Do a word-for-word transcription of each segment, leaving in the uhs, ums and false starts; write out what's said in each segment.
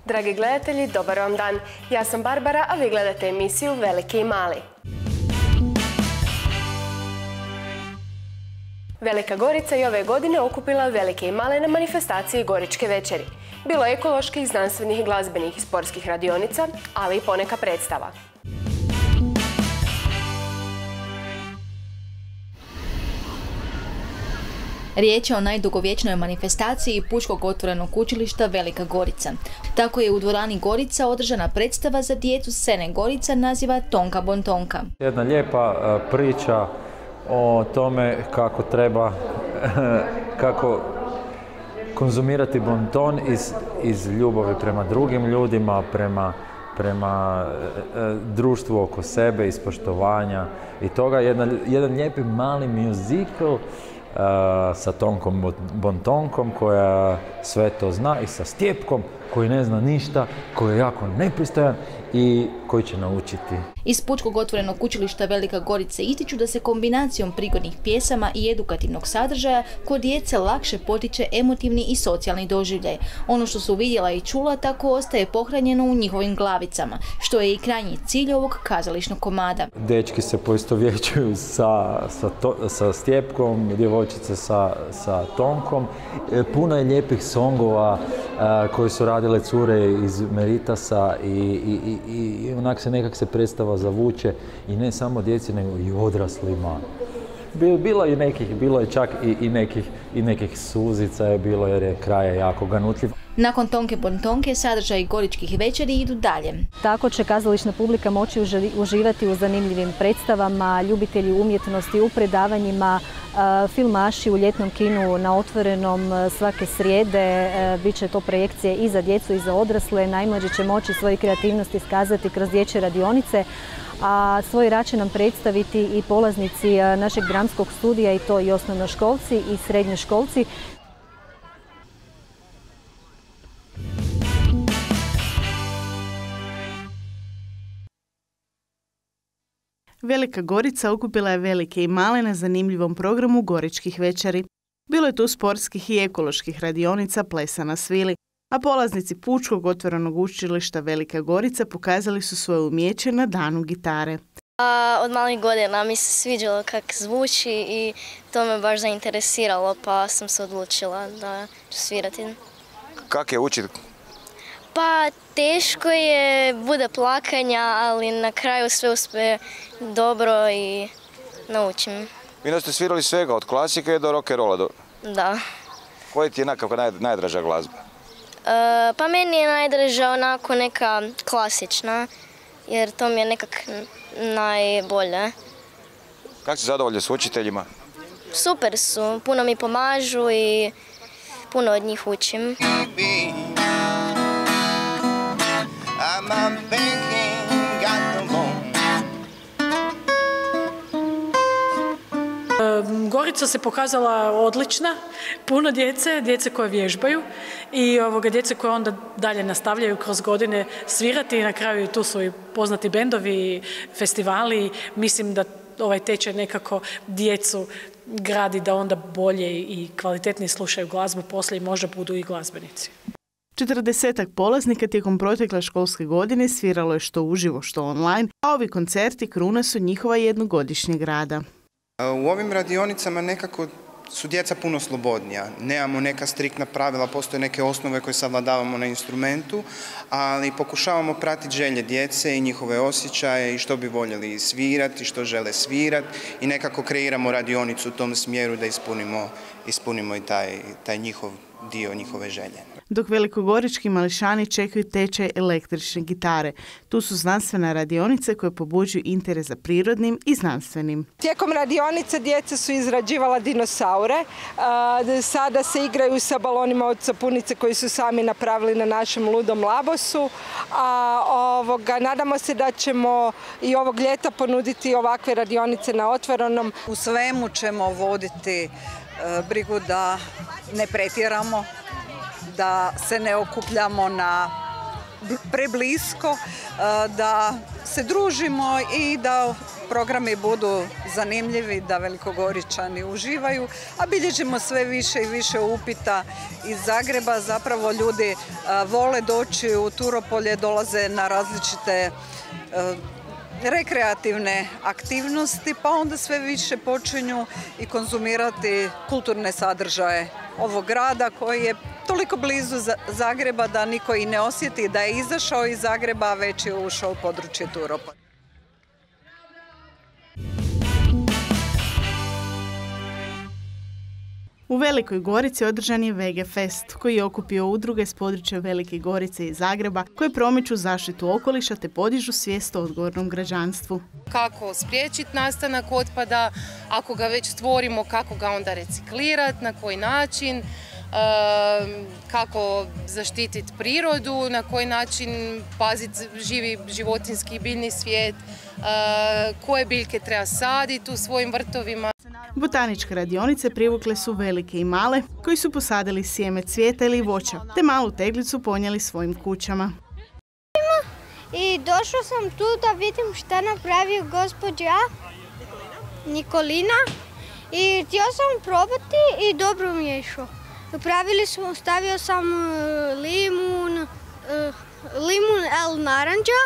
Dragi gledatelji, dobar vam dan. Ja sam Barbara, a vi gledate emisiju Veliki i mali. Velika Gorica je ove godine okupila velike i male na manifestaciji Goričke večeri. Bilo je ekoloških, znanstvenih, glazbenih i sportskih radionica, ali i poneka predstava. Riječ je o najdugovječnoj manifestaciji Pučkog otvorenog učilišta Velika Gorica. Tako je u dvorani Gorica održana predstava za djecu Sene Gorica naziva Tonka Bontonka. Jedna lijepa priča o tome kako treba kako konzumirati bonton iz, iz ljubavi prema drugim ljudima, prema, prema e, društvu oko sebe, iz poštovanja i toga. Jedna, jedan lijepi mali muzikl Uh, sa Tonkom Bontonkom koja sve to zna i sa Stjepkom koji ne zna ništa, koji je jako nepristojan i koji će naučiti. Iz Pučkog otvorenog učilišta Velika Gorica ističu da se kombinacijom prigodnih pjesama i edukativnog sadržaja kod djece lakše potiče emotivni i socijalni doživljaj. Ono što su vidjela i čula tako ostaje pohranjeno u njihovim glavicama, što je i krajnji cilj ovog kazališnog komada. Dečki se poistovjećuju sa, sa, to, sa Stjepkom, djevojčice sa, sa Tonkom. E, puno je lijepih songova a, koji su radile cure iz Meritasa i, i, i, i onak se nekak se predstava zavuče i ne samo djeci nego i odraslima. Bilo je nekih, bilo je čak i, i, nekih, i nekih suzica je bilo jer je kraj jako ganutljiv. Nakon Tonke Bontonke sadržaji Goričkih večeri idu dalje. Tako će kazališna publika moći uživati u zanimljivim predstavama, ljubitelji umjetnosti u predavanjima, filmaši u ljetnom kinu na otvorenom svake srijede. Biće to projekcije i za djecu i za odrasle. Najmlađi će moći svoje kreativnosti iskazati kroz dječje radionice, a svoj rad će nam predstaviti i polaznici našeg dramskog studija, i to i osnovnoškolci i srednjoškolci. Velika Gorica okupila je velike i male na zanimljivom programu Goričkih večeri. Bilo je tu sportskih i ekoloških radionica, plesa na svili, a polaznici Pučkog otvorenog učilišta Velika Gorica pokazali su svoje umijeće na danu gitare. A, od malih godina mi se sviđalo kako zvuči i to me baš zainteresiralo, pa sam se odlučila da ću svirati. Kako je učiti? Pa teško je, bude plakanja, ali na kraju sve uspije dobro i naučim. Vi da ste svirali svega, od klasike do rock'n'rolla? Da. Koja ti je nekako naj, najdraža glazba? E, pa meni je najdraža onako neka klasična, jer to mi je nekak najbolje. Kako si zadovoljna s učiteljima? Super su, puno mi pomažu i puno od njih učim. Gorica se pokazala odlična, puno djece, djece koje vježbaju i ovoga, djece koje onda dalje nastavljaju kroz godine svirati i na kraju tu su i poznati bendovi, festivali. Mislim da ovaj tečaj nekako djecu gradi da onda bolje i kvalitetnije slušaju glazbu poslije i možda budu i glazbenici. Četrdesetak polaznika tijekom protekle školske godine sviralo je što uživo, što online, a ovi koncerti kruna su njihova jednogodišnjeg rada. U ovim radionicama nekako su djeca puno slobodnija. Nemamo neka striktna pravila, postoje neke osnove koje savladavamo na instrumentu, ali pokušavamo pratiti želje djece i njihove osjećaje i što bi voljeli svirati, što žele svirati i nekako kreiramo radionicu u tom smjeru da ispunimo, ispunimo i taj, taj njihov dio, njihove želje. Dok velikogorički mališani čekaju tečaj električne gitare. Tu su znanstvene radionice koje pobuđuju interes za prirodnim i znanstvenim. Tijekom radionice djeca su izrađivala dinosaure. Sada se igraju sa balonima od sapunice koji su sami napravili na našem ludom labosu. A ovoga, nadamo se da ćemo i ovog ljeta ponuditi ovakve radionice na otvorenom. U svemu ćemo voditi brigu da ne pretjeramo, da se ne okupljamo na preblisko, da se družimo i da programi budu zanimljivi, da Velikogoričani uživaju, a bilježimo sve više i više upita iz Zagreba. Zapravo ljudi vole doći u Turopolje, dolaze na različite rekreativne aktivnosti, pa onda sve više počinju i konzumirati kulturne sadržaje ovog grada koji je toliko blizu Zagreba da niko i ne osjeti da je izašao iz Zagreba, već je ušao u područje Turopolja. U Velikoj Gorici održan je V G Fest, koji je okupio udruge s područja Velike Gorice i Zagreba koje promiču zaštitu okoliša te podižu svijest o odgovornom građanstvu. Kako spriječiti nastanak otpada, ako ga već stvorimo, kako ga onda reciklirati, na koji način, kako zaštititi prirodu, na koji način paziti živi životinjski i biljni svijet, koje biljke treba saditi u svojim vrtovima. Botaničke radionice privukle su velike i male koji su posadili sjeme cvijeta ili voća, te malu teglicu ponijeli svojim kućama. I došla sam tu da vidim šta napravio gospođa Nikolina i htio sam probati i dobro mi je išlo. Napravili smo, stavio sam limun, limun el naranđa,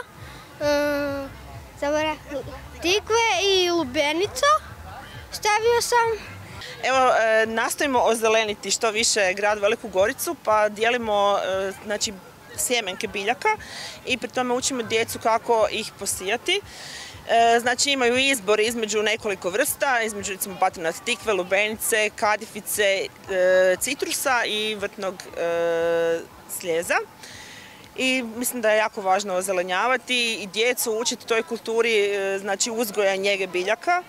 tikve i lubenica. Stavio sam. Evo, nastojimo ozeleniti što više grad Veliku Goricu, pa dijelimo znači, sjemenke biljaka i pri tome učimo djecu kako ih posijati. Znači imaju izbor između nekoliko vrsta, između recimo patronat tikve, lubenice, kadifice, citrusa i vrtnog sljeza. I mislim da je jako važno ozelenjavati i djecu učiti toj kulturi, znači uzgoja njege biljaka.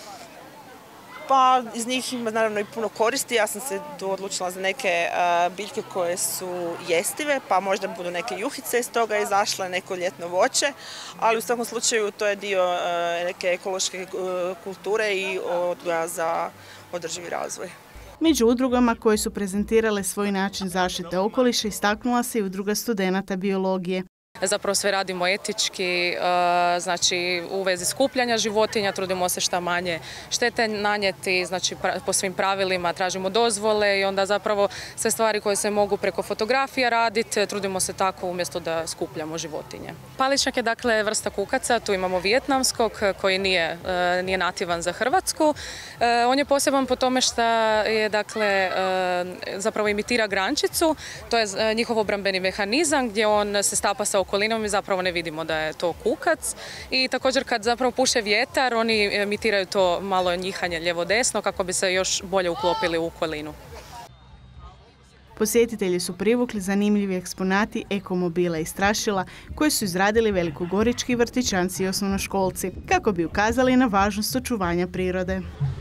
Pa iz njih ima naravno i puno koristi. Ja sam se tu odlučila za neke biljke koje su jestive, pa možda budu neke juhice iz toga izašle, neko ljetno voće, ali u svakom slučaju to je dio neke ekološke kulture i odgoja za održivi razvoj. Među udrugama koje su prezentirale svoj način zaštite okoliša istaknula se i udruga studenata biologije. Zapravo sve radimo etički, znači u vezi skupljanja životinja, trudimo se šta manje štete nanijeti, znači po svim pravilima tražimo dozvole i onda zapravo sve stvari koje se mogu preko fotografija raditi, trudimo se tako umjesto da skupljamo životinje. Paličnjak je dakle vrsta kukaca, tu imamo vijetnamskog koji nije, nije nativan za Hrvatsku. On je poseban po tome što je dakle zapravo imitira grančicu, to je njihov obrambeni mehanizam gdje on se stapa sa okolinom i zapravo ne vidimo da je to kukac. I također kad zapravo puše vjetar, oni emitiraju to malo njihanje lijevo-desno kako bi se još bolje uklopili u okolinu. Posjetitelji su privukli zanimljivi eksponati ekomobila i strašila koje su izradili velikogorički vrtićanci i osnovnoškolci kako bi ukazali na važnost očuvanja prirode.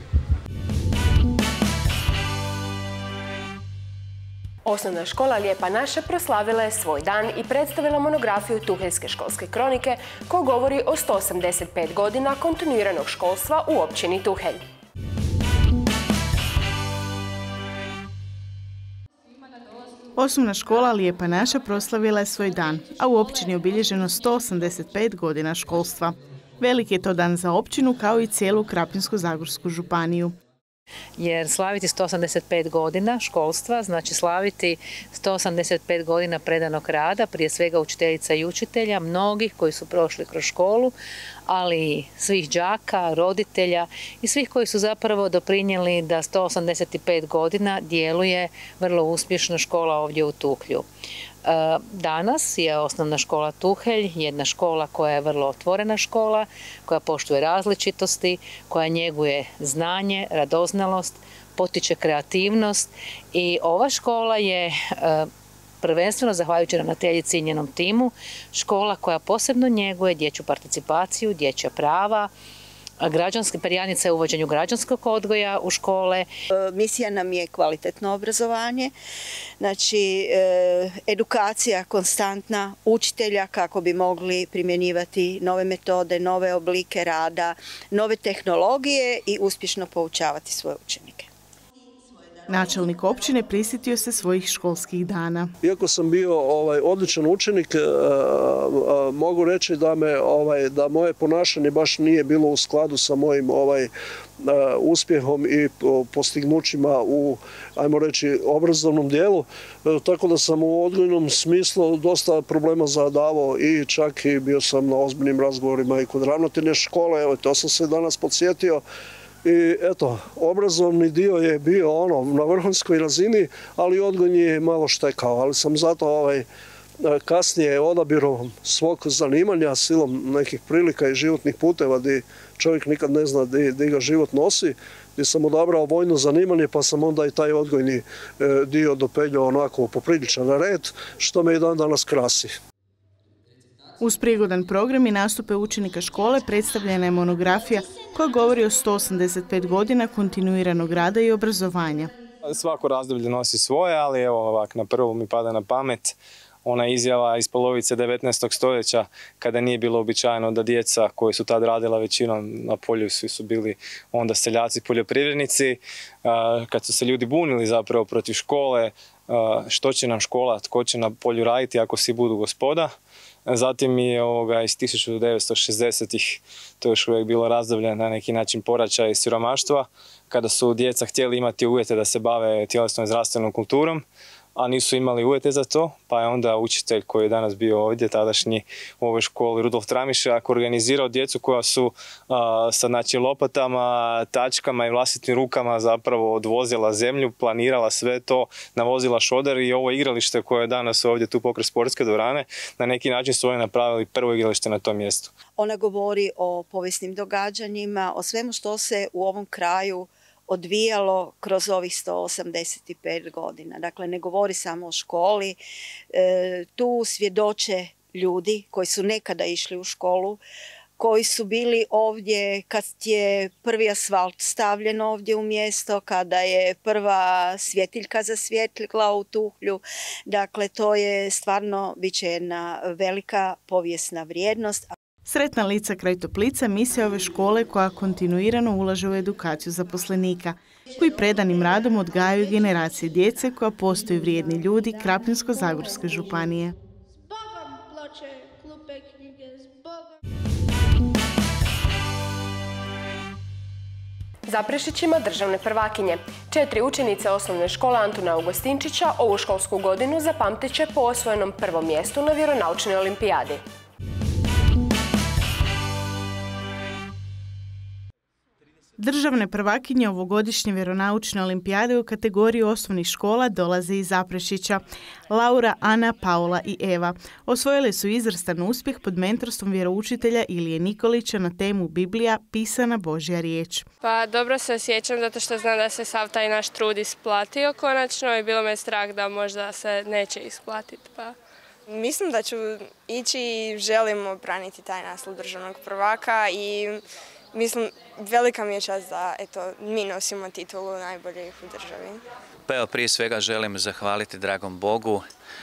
Osnovna škola Lijepa naša proslavila je svoj dan i predstavila monografiju Tuheljske školske kronike koja govori o sto osamdeset pet godina kontinuiranog školstva u općini Tuhelj. Osnovna škola Lijepa naša proslavila je svoj dan, a u općini je obilježeno sto osamdeset pet godina školstva. Velik je to dan za općinu kao i cijelu Krapinsko-zagorsku županiju. Jer slaviti sto osamdeset pet godina školstva znači slaviti sto osamdeset pet godina predanog rada, prije svega učiteljica i učitelja, mnogih koji su prošli kroz školu, ali i svih đaka, roditelja i svih koji su zapravo doprinijeli da sto osamdeset pet godina djeluje vrlo uspješno škola ovdje u Tuhlju. Danas je osnovna škola Tuhelj jedna škola koja je vrlo otvorena škola, koja poštuje različitosti, koja njeguje znanje, radoznalost, potiče kreativnost i ova škola je prvenstveno zahvaljujući ravnateljici i njenom timu škola koja posebno njeguje dječju participaciju, dječja prava, građanske perjanica je u uvođenju građanskog odgoja u škole. Misija nam je kvalitetno obrazovanje, znači edukacija konstantna učitelja kako bi mogli primjenjivati nove metode, nove oblike rada, nove tehnologije i uspješno poučavati svoje učenike. Načelnik općine prisjetio se svojih školskih dana. Iako sam bio ovaj, odličan učenik, a, a, mogu reći da, me, ovaj, da moje ponašanje baš nije bilo u skladu sa mojim ovaj, a, uspjehom i postignućima u, ajmo reći, obrazovnom dijelu. E, tako da sam u odgojnom smislu dosta problema zadavao i čak i bio sam na ozbiljnim razgovorima i kod ravnatelja škole. Evo, to sam se danas podsjetio. I eto, obrazovni dio je bio ono na vrhunskoj razini, ali odgojni je malo štekao. Ali sam zato ovaj, kasnije odabirom svog zanimanja, silom nekih prilika i životnih puteva gdje čovjek nikad ne zna gdje ga život nosi, gdje sam odabrao vojno zanimanje pa sam onda i taj odgojni dio dopeljao onako popriličan red, što me i dan danas krasi. Uz prigodan program i nastupe učenika škole predstavljena je monografija koja govori o sto osamdeset pet godina kontinuiranog rada i obrazovanja. Svako razdoblje nosi svoje, ali evo ovak na prvo mi pada na pamet ona izjava iz polovice devetnaestog stoljeća kada nije bilo običajno da djeca koji su tad radila većinom na polju svi su bili onda seljaci, poljoprivrednici, kad su se ljudi bunili zapravo protiv škole, što će nam škola, tko će na polju raditi ako svi budu gospoda. Zatim je ovoga, iz tisuću devetsto šezdesetih to još uvijek bilo razdoblje na neki način poračaja i siromaštva, kada su djeca htjeli imati uvjete da se bave tjelesnom i zdravstvenom kulturom, a nisu imali uvjete za to, pa je onda učitelj koji je danas bio ovdje, tadašnji u ovoj školi, Rudolf Tramišak, organizirao djecu koja su a, sa znači, lopatama, tačkama i vlastitim rukama zapravo odvozila zemlju, planirala sve to, navozila šodar i ovo igralište koje je danas ovdje tu pokraj sportske dvorane, na neki način su oni napravili prvo igralište na tom mjestu. Ona govori o povijesnim događanjima, o svemu što se u ovom kraju odvijalo kroz ovih sto osamdeset pet godina. Dakle, ne govori samo o školi, e, tu svjedoče ljudi koji su nekada išli u školu, koji su bili ovdje kad je prvi asfalt stavljen ovdje u mjesto, kada je prva svjetiljka zasvjetlila u Tuhlju. Dakle, to je stvarno bit će jedna velika povijesna vrijednost. Sretna lica kraj Toplica misija ove škole koja kontinuirano ulaže u edukaciju zaposlenika, koji predanim radom odgajaju generacije djece koja postaju vrijedni ljudi Krapinsko-zagorske županije. Zaprešić ima državne prvakinje. Četiri učenice osnovne škole Antuna Augustinčića ovu školsku godinu zapamtit će po osvojenom prvom mjestu na vjeronaučnoj olimpijadi. Državne prvakinje ovogodišnje vjeronaučne olimpijade u kategoriji osnovnih škola dolaze iz Zaprešića. Laura, Ana, Paula i Eva osvojile su izvrstan uspjeh pod mentorstvom vjeroučitelja Ilije Nikolića na temu Biblija, pisana Božja riječ. Pa dobro se osjećam zato što znam da se sav taj naš trud isplatio konačno i bilo me strah da možda se neće isplatiti. Pa. Mislim da ću ići i želim obraniti taj naslov državnog prvaka i mislim, velika mi je čast da eto, mi nosimo titulu najboljih u državi. Pa evo, prije svega želim zahvaliti dragom Bogu,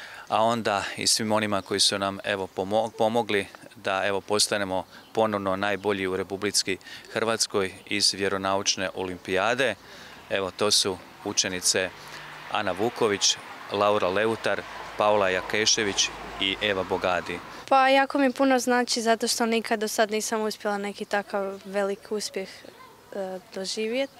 a onda i svim onima koji su nam evo, pomogli da evo, postanemo ponovno najbolji u Republici Hrvatskoj iz vjeronaučne olimpijade. Evo, to su učenice Ana Vuković, Laura Leutar, Paula Jakešević i Eva Bogadi. Pa jako mi puno znači zato što nikad do sad nisam uspjela neki takav velik uspjeh e, doživjeti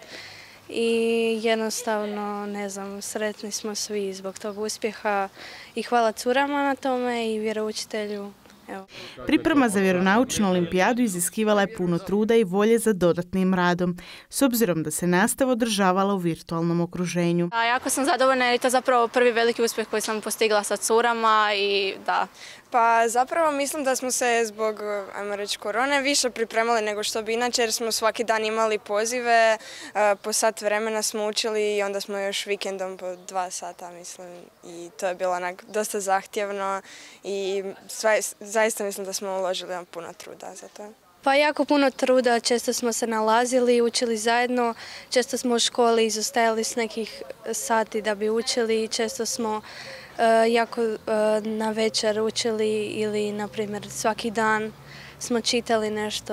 i jednostavno, ne znam, sretni smo svi zbog tog uspjeha i hvala curama na tome i vjeroučitelju. Evo. Priprema za vjeronaučnu olimpijadu iziskivala je puno truda i volje za dodatnim radom, s obzirom da se nastava održavala u virtualnom okruženju. A jako sam zadovoljna jer je to zapravo prvi veliki uspjeh koji sam postigla sa curama i da. Pa zapravo mislim da smo se zbog, ajmo reći, korone više pripremali nego što bi inače jer smo svaki dan imali pozive, po sat vremena smo učili i onda smo još vikendom po dva sata, mislim, i to je bilo onak dosta zahtjevno i zaista mislim da smo uložili puno truda za to. Pa jako puno truda, često smo se nalazili, učili zajedno, često smo u školi izostajali s nekih sati da bi učili, često smo uh, jako uh, na večer učili ili, na primjer, svaki dan smo čitali nešto.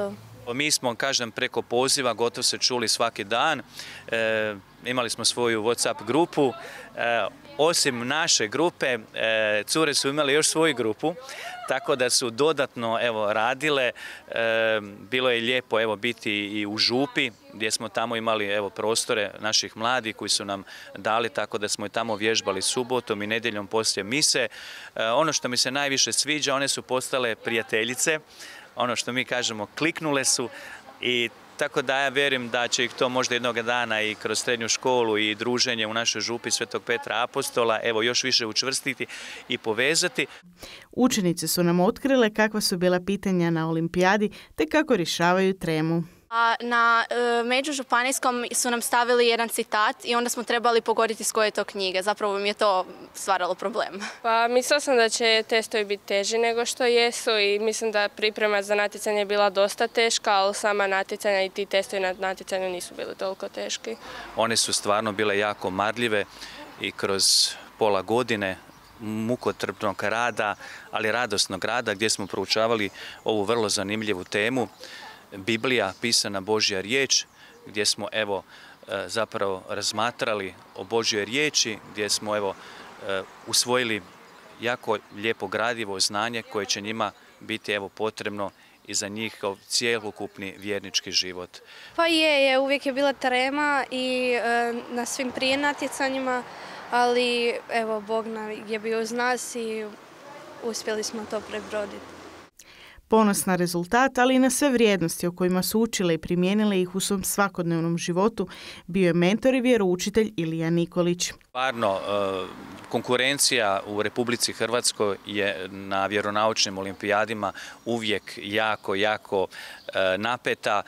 Mi smo, kažem, preko poziva gotovo se čuli svaki dan. E, imali smo svoju WhatsApp grupu. E, osim naše grupe, e, cure su imali još svoju grupu, tako da su dodatno evo, radile. E, bilo je lijepo evo, biti i u župi, gdje smo tamo imali evo, prostore naših mladih koji su nam dali, tako da smo i tamo vježbali subotom i nedjeljom poslije mise. E, ono što mi se najviše sviđa, one su postale prijateljice. Ono što mi kažemo, kliknule su i tako da ja vjerujem da će ih to možda jednog dana i kroz srednju školu i druženje u našoj župi Svetog Petra Apostola evo još više učvrstiti i povezati. Učenici su nam otkrile kakva su bila pitanja na olimpijadi te kako rješavaju tremu. A na e, međužupanijskom su nam stavili jedan citat i onda smo trebali pogoditi s koje je to knjige. Zapravo mi je to stvaralo problem. Pa mislila sam da će testovi biti teži nego što jesu i mislim da priprema za natjecanje je bila dosta teška, ali sama natjecanja i ti testovi na natjecanju nisu bili toliko teški. One su stvarno bile jako marljive i kroz pola godine mukotrpnog rada, ali radosnog rada gdje smo proučavali ovu vrlo zanimljivu temu. Biblija, pisana Božja riječ, gdje smo evo zapravo razmatrali o Božjoj riječi, gdje smo evo usvojili jako lijepo gradivo znanje koje će njima biti evo potrebno i za njihov cjelokupni vjernički život. Pa je, je, uvijek je bila trema i e, na svim prije natjecanjima, ali evo Bog je bio uz nas i uspjeli smo to prebroditi. Ponos na rezultat, ali i na sve vrijednosti o kojima su učile i primijenile ih u svom svakodnevnom životu, bio je mentor i vjeroučitelj Ilija Nikolić. Stvarno, konkurencija u Republici Hrvatskoj je na vjeronaučnim olimpijadima uvijek jako, jako napeta.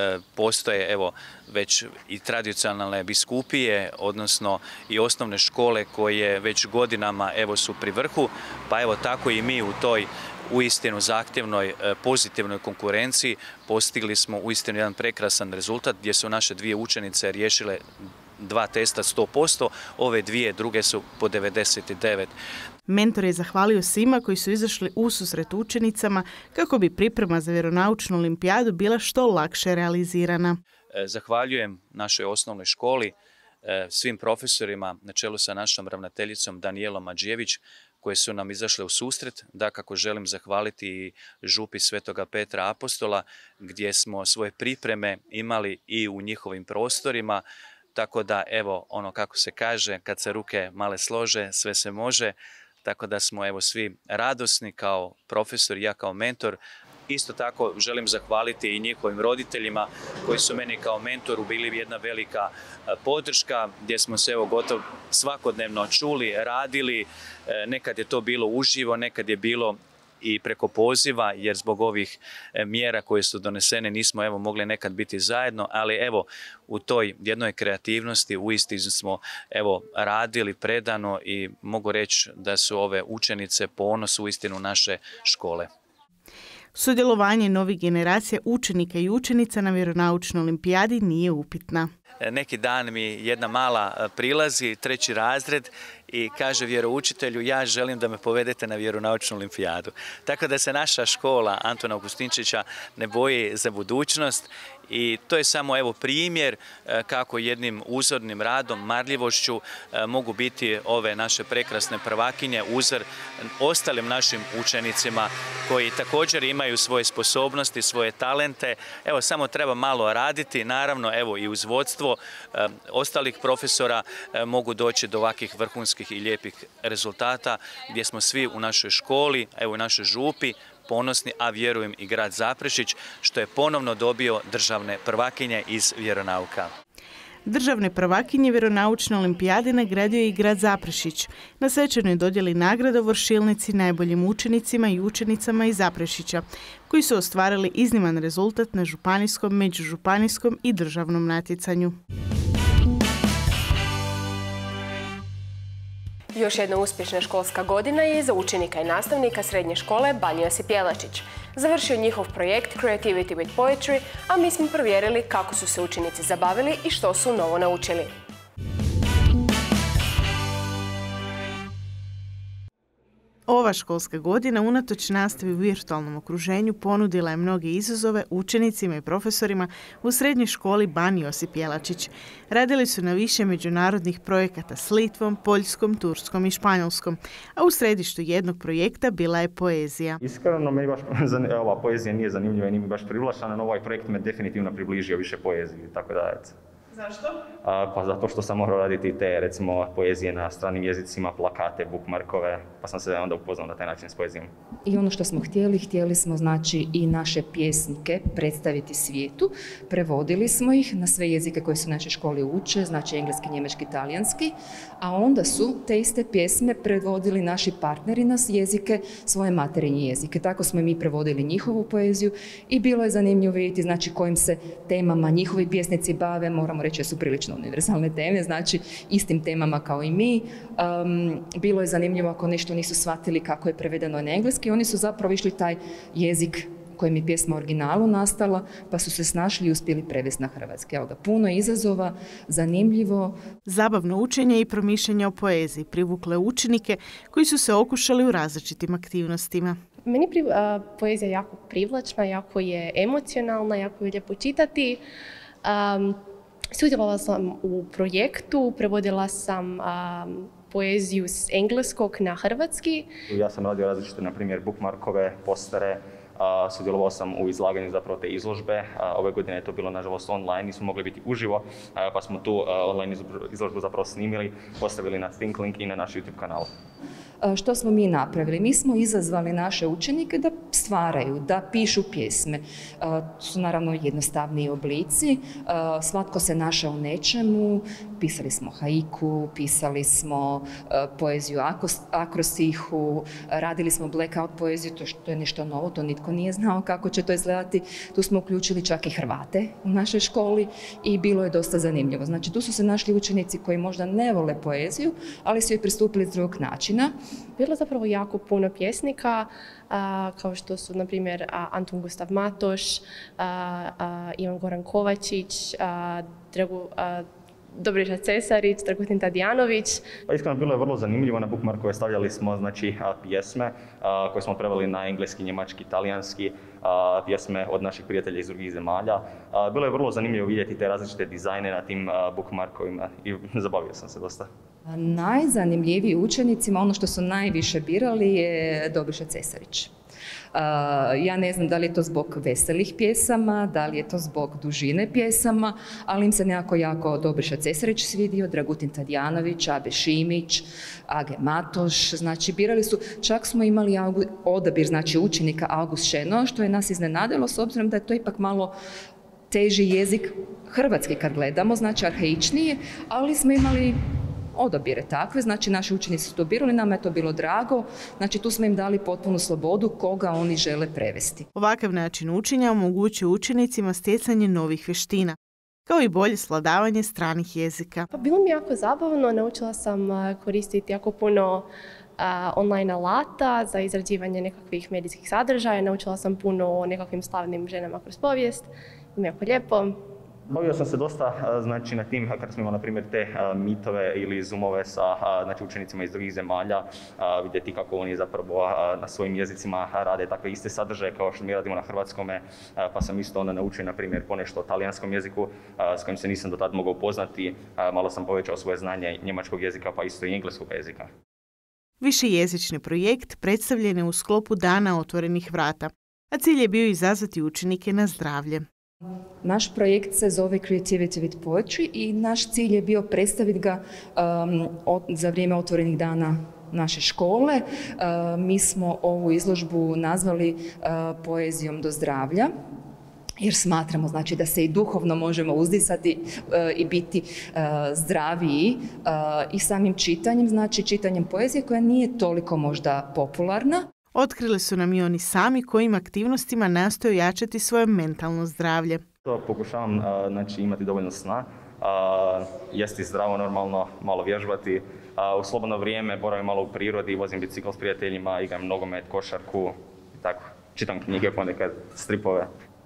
Postoje evo već i tradicionalne biskupije, odnosno i osnovne škole koje već godinama evo su pri vrhu, pa evo tako i mi u toj uistinu zahtjevnoj pozitivnoj konkurenciji postigli smo uistinu jedan prekrasan rezultat gdje su naše dvije učenice riješile dva testa sto posto, ove dvije druge su po devedeset devet. Mentor je zahvalio svima koji su izašli u susret učenicama kako bi priprema za vjeronaučnu olimpijadu bila što lakše realizirana. Zahvaljujem našoj osnovnoj školi, svim profesorima na čelu sa našom ravnateljicom Danijelom Adžijević koje su nam izašle u susret. Dakako želim zahvaliti i župi Svetoga Petra Apostola gdje smo svoje pripreme imali i u njihovim prostorima. Tako da evo ono kako se kaže, kad se ruke male slože sve se može. Tako da smo evo svi radosni kao profesor i ja kao mentor. Isto tako želim zahvaliti i njihovim roditeljima koji su meni kao mentoru bili jedna velika podrška gdje smo se evo gotovo svakodnevno čuli, radili. Nekad je to bilo uživo, nekad je bilo i preko poziva jer zbog ovih mjera koje su donesene nismo evo mogli nekad biti zajedno, ali evo u toj jednoj kreativnosti uistinu smo evo radili predano i mogu reći da su ove učenice ponos uistinu naše škole. Sudjelovanje novih generacija učenika i učenica na vjeronaučnoj olimpijadi nije upitna. Neki dan mi jedna mala prilazi, treći razred, i kaže vjeroučitelju, ja želim da me povedete na vjeronaučnu olimpijadu. Tako da se naša škola Antuna Augustinčića ne boji za budućnost i to je samo evo primjer kako jednim uzornim radom, marljivošću mogu biti ove naše prekrasne prvakinje uzor ostalim našim učenicima koji također imaju svoje sposobnosti, svoje talente. Evo samo treba malo raditi, naravno evo i uz vodstvo ostalih profesora mogu doći do ovakvih vrhunskih i lijepih rezultata gdje smo svi u našoj školi, evo u našoj župi ponosni, a vjerujem i grad Zaprešić što je ponovno dobio državne prvakinje iz vjeronauka. Državne prvakinje vjeronaučne olimpijade nagradio je i grad Zaprešić. Na svečanoj dodjeli nagrada vršilnici najboljim učenicima i učenicama iz Zaprešića, koji su ostvarili izniman rezultat na županijskom, međužupanijskom i državnom natjecanju. Još jedna uspješna školska godina je za učenika i nastavnika srednje škole Banjo Josip Jelačić. Završio njihov projekt Creativity with Poetry, a mi smo provjerili kako su se učenici zabavili i što su novo naučili. Ova školska godina unatoč nastavi u virtualnom okruženju ponudila je mnoge izazove učenicima i profesorima u srednjoj školi Ban Josip Jelačić. Radili su na više međunarodnih projekata s Litvom, Poljskom, Turskom i Španjolskom, a u središtu jednog projekta bila je poezija. Iskreno, meni baš ova poezija nije zanimljiva i nije mi baš privlačena, no ovaj projekt me definitivno približio više poeziji, tako da eto. Zašto? A, pa zato što sam morao raditi te, recimo, poezije na stranim jezicima, plakate, bookmarkove, pa sam se onda upoznao na taj način s poezijom. I ono što smo htjeli, htjeli smo znači i naše pjesnike predstaviti svijetu, prevodili smo ih na sve jezike koje su naše škole uče, znači engleski, njemački, talijanski, a onda su te iste pjesme prevodili naši partneri na jezike, svoje materinje jezike. Tako smo i mi prevodili njihovu poeziju i bilo je zanimljivo vidjeti znači kojim se temama njihovi pjesnici bave, moramo reći su prilično univerzalne teme, znači istim temama kao i mi. Um, bilo je zanimljivo ako nešto nisu shvatili kako je prevedeno na engleski, oni su zapravo išli taj jezik kojim je pjesma originalu nastala, pa su se snašli i uspjeli prevesti na hrvatski. Evo ga, puno izazova, zanimljivo. Zabavno učenje i promišljanje o poeziji privukle učenike koji su se okušali u različitim aktivnostima. Meni pri, a, poezija jako privlačna, jako je emocionalna, jako je lijepo čitati. Um, Sudjelovala sam u projektu, prevodila sam a, poeziju s engleskog na hrvatski. Ja sam radio različite, na primjer, bookmarkove, postere, a, sudjelovao sam u izlaganju zapravo te izložbe. A, ove godine je to bilo, nažalost, online, nismo mogli biti uživo, a, pa smo tu a, online izložbu zapravo snimili, postavili na ThinkLink i na naš YouTube kanal. Što smo mi napravili? Mi smo izazvali naše učenike da stvaraju, da pišu pjesme. To su naravno jednostavniji oblici, svatko se našao u nečemu, pisali smo haiku, pisali smo poeziju akrosihu, radili smo blackout poeziju, to što je nešto novo, to nitko nije znao kako će to izgledati. Tu smo uključili čak i Hrvate u našoj školi i bilo je dosta zanimljivo. Znači tu su se našli učenici koji možda ne vole poeziju, ali su joj pristupili s drugog načina. Bilo je zapravo jako puno pjesnika, a, kao što su, na primjer, a, Antun Gustav Matoš, a, a, Ivan Goran Kovačić, a, Dragu, a, Dobriša Cesarić, Dragutin Tadijanović. Pa iskreno, bilo je vrlo zanimljivo. Na bookmarkove stavljali smo znači, pjesme a, koje smo preveli na engleski, njemački, talijanski, a, pjesme od naših prijatelja iz drugih zemalja. A, bilo je vrlo zanimljivo vidjeti te različite dizajne na tim a, bookmarkovima i zabavio sam se dosta. Najzanimljiviji učenicima, ono što su najviše birali je Dobriša Cesarić. Ja ne znam da li je to zbog veselih pjesama, da li je to zbog dužine pjesama, ali im se nekako jako Dobriša Cesarić svidio, Dragutin Tadijanović, Abe Šimić, Age Matoš, znači birali su, čak smo imali odabir znači učenika August Šeno, što je nas iznenadilo s obzirom da je to ipak malo teži jezik hrvatski kad gledamo, znači arhaičnije, ali smo imali odabire takve, znači naši učenici su to birali, nama je to bilo drago, znači tu smo im dali potpunu slobodu koga oni žele prevesti. Ovakav način učenja omogućuje učenicima stjecanje novih vještina, kao i bolje svladavanje stranih jezika. Pa bilo mi jako zabavno, naučila sam koristiti jako puno a, online alata za izrađivanje nekakvih medijskih sadržaja, naučila sam puno o nekakvim slavnim ženama kroz povijest, im jako lijepo. Bavio sam se dosta znači, na tim, kada smo imali na primjer te mitove ili zoomove sa znači, učenicima iz drugih zemalja, vidjeti kako oni zapravo na svojim jezicima rade takve iste sadržaje kao što mi radimo na hrvatskome, pa sam isto onda naučio na primjer ponešto o talijanskom jeziku s kojim se nisam do tada mogao upoznati, malo sam povećao svoje znanje njemačkog jezika pa isto i engleskog jezika. Višejezični projekt predstavljen je u sklopu Dana otvorenih vrata, a cilj je bio izazvati učenike na zdravlje. Naš projekt se zove Creativity with Poetry i naš cilj je bio predstaviti ga um, od, za vrijeme otvorenih dana naše škole. Uh, mi smo ovu izložbu nazvali uh, Poezijom do zdravlja, jer smatramo znači, da se i duhovno možemo uzdisati uh, i biti uh, zdraviji uh, i samim čitanjem, znači čitanjem poezije koja nije toliko možda popularna. Otkrili su nam i oni sami kojim aktivnostima nastoje jačati svoje mentalno zdravlje. To pokušavam znači, imati dovoljno sna, a, jesti zdravo, normalno, malo vježbati. A, u slobodno vrijeme boravim malo u prirodi, vozim bicikl s prijateljima, igram nogomet, košarku i tako. Čitam knjige, ponekad stripove.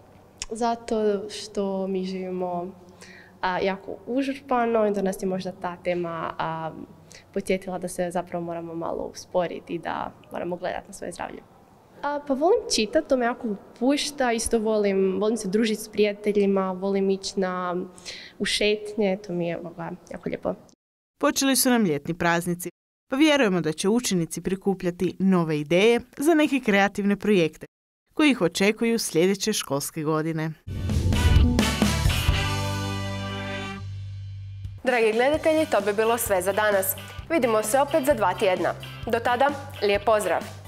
Zato što mi živimo a, jako užurpano i da nas je možda ta tema a, podsjetila da se zapravo moramo malo usporiti i da moramo gledati na svoje zdravlje. A, pa volim čitati, to me jako upušta, isto volim, volim se družiti s prijateljima, volim ići na u šetnje, to mi je ovoga, jako lijepo. Počeli su nam ljetni praznici, pa vjerujemo da će učenici prikupljati nove ideje za neke kreativne projekte koji ih očekuju sljedeće školske godine. Dragi gledatelji, to bi bilo sve za danas. Vidimo se opet za dva tjedna. Do tada, lijep pozdrav!